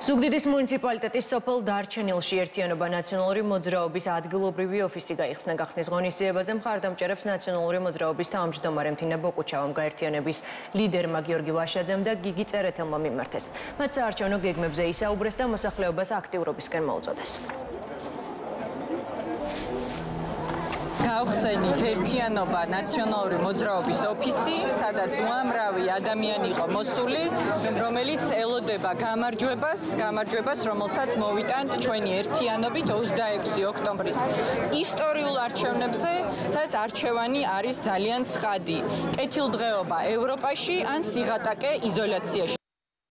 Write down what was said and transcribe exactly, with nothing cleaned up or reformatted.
ზუგდიდის მუნიციპალიტეტის სოფელ დარჩენილში ერთიანობა ნაციონალური მოძრაობის ადგილობრივი ოფისი გაიხსნა. გახსნის ღონისძიებაზე მხარდამჭერებს ნაციონალური მოძრაობის თავმჯდომარე მთინა ბოկუჩავამ, გაერთიანების ლიდერმა გიორგი ვაშაძემ და გიგი წერეთელმა მიმართეს. მათ საარჩევნო გეგმებზე ისაუბრეს და მოსახლეობას აქტიურობისკენ მოუწოდეს. გავხსენით ერთიანობა ნაციონალური მოძრაობის ოფისი, სადაც უამრავი ადამიანი იყო მოსული, რომელიც ელოდება გამარჯვებას, გამარჯვებას, რომელსაც მოვიტანთ ჩვენი ერთიანობით ოცდაექვსი ოქტომბრის ისტორიულ არჩევნებზე, სადაც არჩევანი არის ძალიან ცხადი. კეთილდღეობა ევროპაში ან სიღატაკე იზოლაციაში.